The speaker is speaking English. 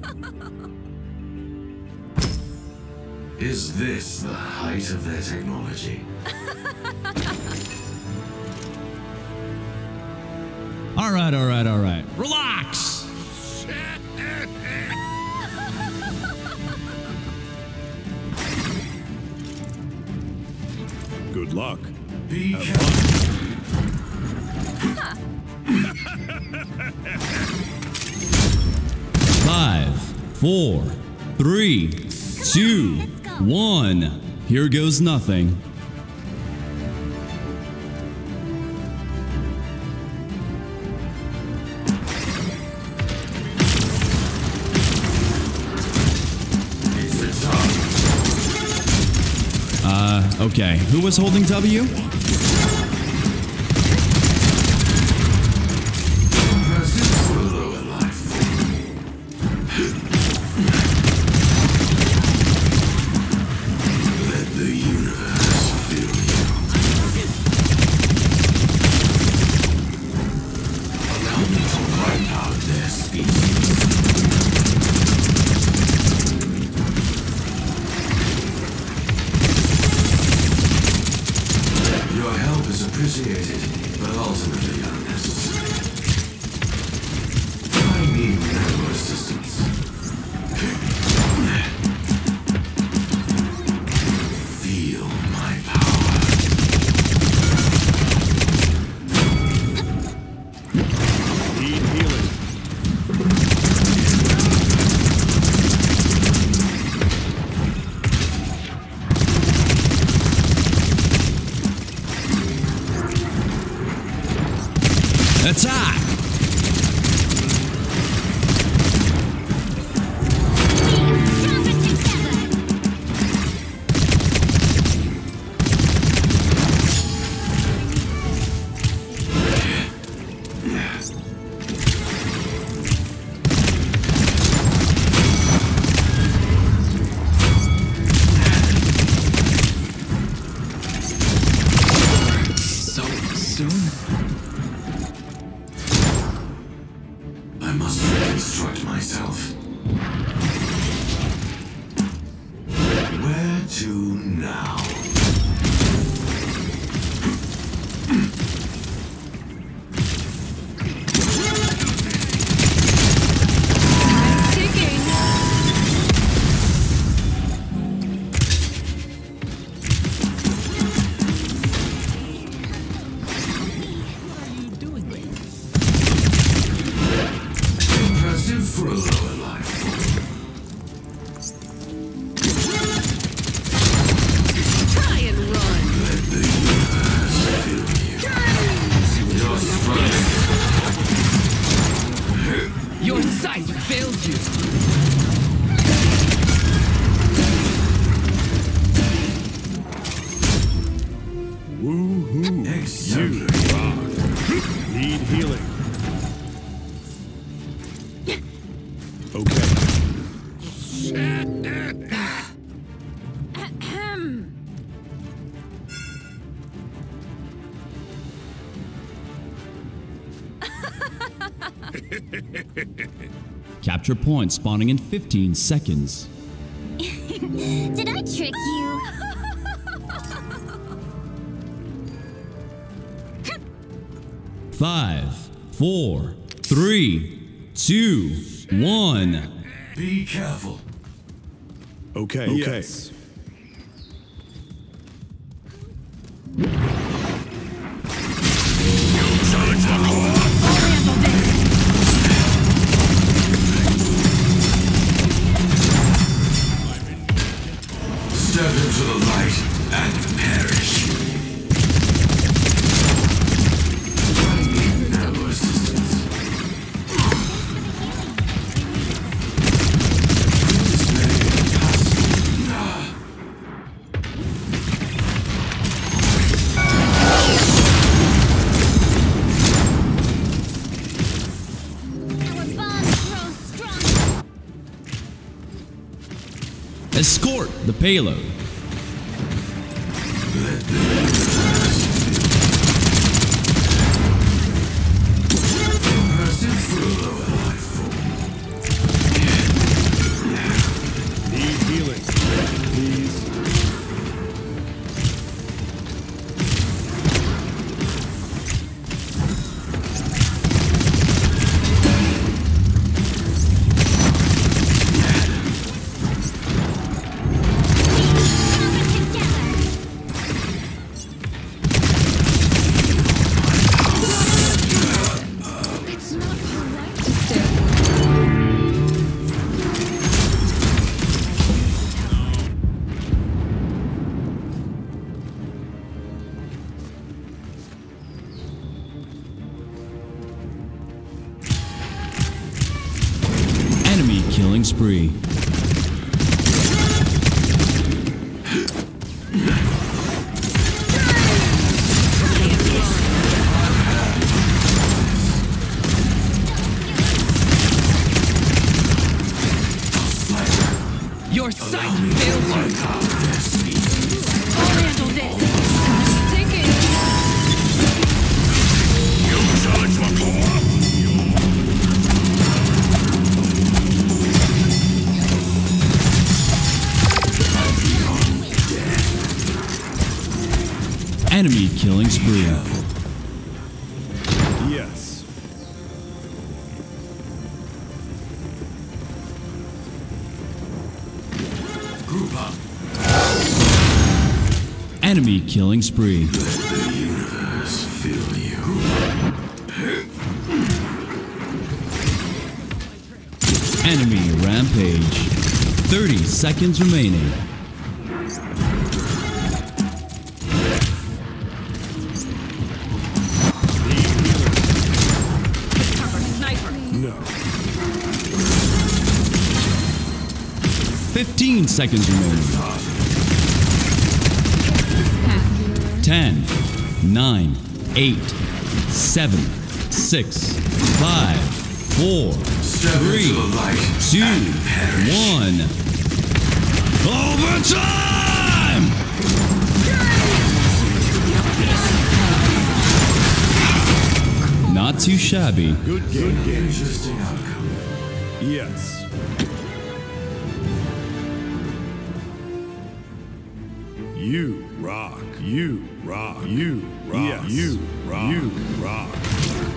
Is this the height of their technology? All right, all right, all right. Relax! Good luck. Be careful. 5, 4, 3, 2, 1. Here goes nothing. It's the top. Okay. Who was holding W? Pursuit for a lower life form. Let the universe fill you. Allow me to wipe out their species. Your help is appreciated, but ultimately unnecessary. I need no assistance. Feel my power. Need healing. Attack! So soon? I must reconstruct myself. Where to now? Ticking. Impressive for a lower life form. Try and run. Let the universe fill you. Your strength. Your sight fails you. Woohoo. Exemplary. Rock. Need healing. Okay. Capture point spawning in 15 seconds. Did I trick you? Five, 4, 3, 2, 1. Be careful. Okay. Yes. Step into the light and perish. I need no assistance. Our bonds grow strong. Escort the payload. Let the universe Impressive for a lower life form. killing spree. Your sight fails you. I'll handle this. Take it. Enemy killing spree. Yes. Group up. Enemy killing spree. Let the universe fill you. Enemy rampage. 30 seconds remaining. Sniper. No. 15 seconds remaining. 10, 9, 8, 7, 6, 5, 4, Step 3, into the light 2, and perish. 1. Overtime! Not too shabby. Good game. Interesting outcome. Yes. You rock. You rock. You rock. Yes. You rock. You rock.